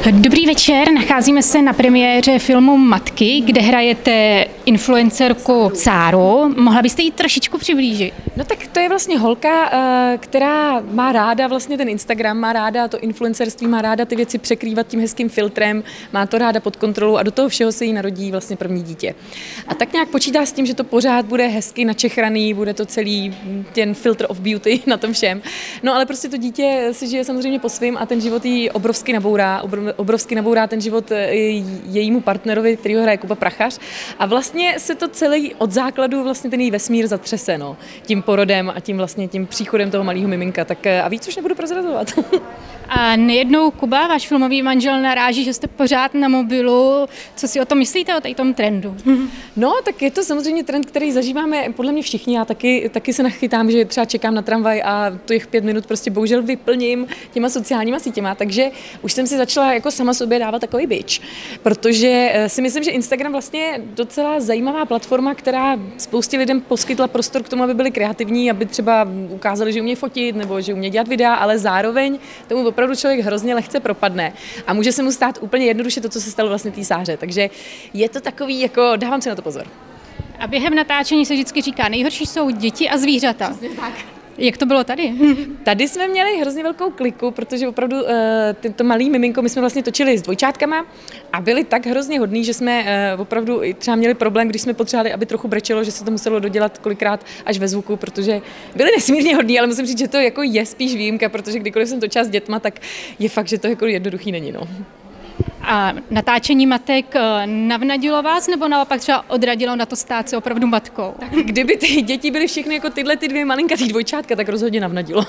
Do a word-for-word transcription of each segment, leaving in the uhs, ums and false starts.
Dobrý večer, nacházíme se na premiéře filmu Matky, kde hrajete influencerku Sáru. Mohla byste jí trošičku přiblížit? No tak to je vlastně holka, která má ráda vlastně ten Instagram, má ráda to influencerství, má ráda ty věci překrývat tím hezkým filtrem, má to ráda pod kontrolou a do toho všeho se jí narodí vlastně první dítě. A tak nějak počítá s tím, že to pořád bude hezky načechraný, bude to celý ten filter of beauty na tom všem. No ale prostě to dítě si žije samozřejmě po svým a ten život jí obrovsky nabourá, obrovsky nabourá ten život jejímu partnerovi, který ho hraje Kuba Prachař. A vlastně se to celý od základu vlastně ten její vesmír zatřese, no, tím porodem a tím vlastně tím příchodem toho malého miminka. Tak a víc už nebudu prozrazovat. A nejednou Kuba, váš filmový manžel, naráží, že jste pořád na mobilu. Co si o tom myslíte, o tady tom trendu? No, tak je to samozřejmě trend, který zažíváme podle mě všichni. Já taky, taky se nachytám, že třeba čekám na tramvaj a těch pět minut prostě bohužel vyplním těma sociálníma sítěma, takže už jsem si začala jako sama sobě dávat takový bič, protože si myslím, že Instagram vlastně je docela zajímavá platforma, která spoustě lidem poskytla prostor k tomu, aby byli kreativní, aby třeba ukázali, že umějí fotit nebo že umějí dělat videa, ale zároveň tomu opravdu člověk hrozně lehce propadne a může se mu stát úplně jednoduše to, co se stalo vlastně té Sáře. Takže je to takový, jako dávám si na to pozor. A během natáčení se vždycky říká, nejhorší jsou děti a zvířata. Přesně tak. Jak to bylo tady? Tady jsme měli hrozně velkou kliku, protože opravdu uh, tento malý miminko, my jsme vlastně točili s dvojčátkama a byli tak hrozně hodný, že jsme uh, opravdu třeba měli problém, když jsme potřebovali, aby trochu brečelo, že se to muselo dodělat kolikrát až ve zvuku, protože byli nesmírně hodní, ale musím říct, že to jako je spíš výjimka, protože kdykoliv jsem točila s dětma, tak je fakt, že to jako jednoduchý není. No. A natáčení matek navnadilo vás, nebo naopak třeba odradilo na to stát se opravdu matkou? Tak kdyby ty děti byly všechny jako tyhle ty dvě malinkatý dvojčátka, tak rozhodně navnadilo.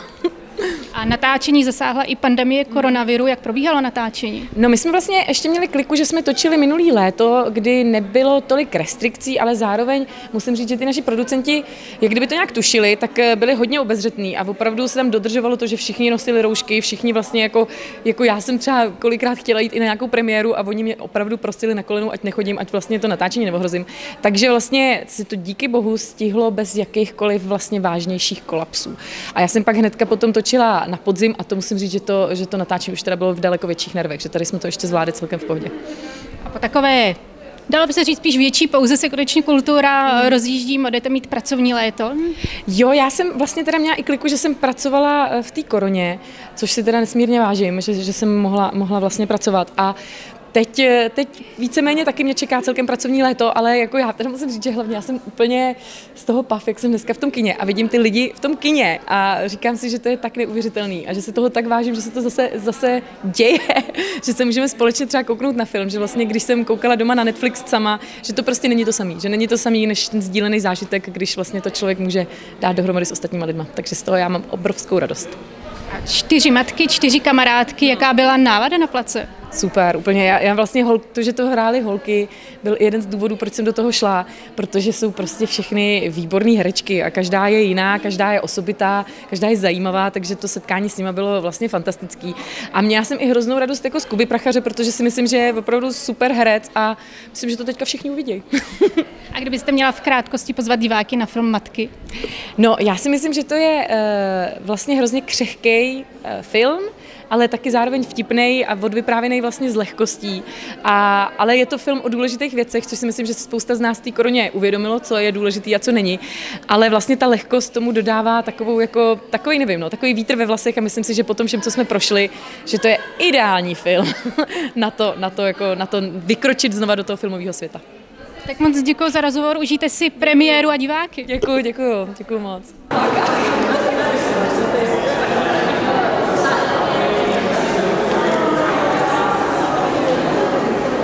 A natáčení zasáhla i pandemie koronaviru. Jak probíhalo natáčení? No my jsme vlastně ještě měli kliku, že jsme točili minulý léto, kdy nebylo tolik restrikcí, ale zároveň musím říct, že ty naši producenti, jak kdyby to nějak tušili, tak byli hodně obezřetní a opravdu se tam dodržovalo to, že všichni nosili roušky, všichni vlastně jako, jako já jsem třeba kolikrát chtěla jít i na nějakou premiéru a oni mě opravdu prosili na kolenu, ať nechodím, ať vlastně to natáčení neohrozím. Takže vlastně si to díky bohu stihlo bez jakýchkoliv vlastně vážnějších kolapsů. A já jsem pak hnedka potom točila na podzim a to musím říct, že to, že to natáčení už teda bylo v daleko větších nervech, že tady jsme to ještě zvládli celkem v pohodě. A po takové, dalo by se říct spíš větší pauze, se konečně kultura hmm. rozjíždí, budete mít pracovní léto? Jo, já jsem vlastně teda měla i kliku, že jsem pracovala v té koroně, což si teda nesmírně vážím, že, že jsem mohla, mohla vlastně pracovat a Teď, teď víceméně taky mě čeká celkem pracovní léto, ale jako já teda musím říct, že hlavně já jsem úplně z toho pav, jak jsem dneska v tom kině a vidím ty lidi v tom kině a říkám si, že to je tak neuvěřitelný a že se toho tak vážím, že se to zase, zase děje, že se můžeme společně třeba kouknout na film, že vlastně když jsem koukala doma na Netflix sama, že to prostě není to samý, že není to samý než ten sdílený zážitek, když vlastně to člověk může dát dohromady s ostatníma lidma, takže z toho já mám obrovskou radost. A čtyři matky, čtyři kamarádky, jaká byla nálada na place? Super, úplně. Já, já vlastně hol, to, že to hrály holky, byl jeden z důvodů, proč jsem do toho šla, protože jsou prostě všechny výborné herečky a každá je jiná, každá je osobitá, každá je zajímavá, takže to setkání s nima bylo vlastně fantastický. A měla jsem i hroznou radost jako z Kuby Prachaře, protože si myslím, že je opravdu super herec a myslím, že to teďka všichni uvidějí. A kdybyste měla v krátkosti pozvat diváky na film Matky? No, já si myslím, že to je uh, vlastně hrozně křehkej uh, film, ale taky zároveň vtipnej a odvyprávěnej vlastně z lehkostí. A, ale je to film o důležitých věcech, což si myslím, že se spousta z nás v té koroně uvědomilo, co je důležitý a co není. Ale vlastně ta lehkost tomu dodává takovou jako, takový, nevím, no, takový vítr ve vlasech a myslím si, že po tom všem, co jsme prošli, že to je ideální film na to, na to, jako, na to vykročit znova do toho filmového světa. Tak moc děkuji za rozhovor, užijte si premiéru a diváky. Děkuji, děkuji, děkuji moc.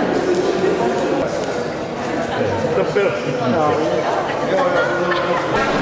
To byl.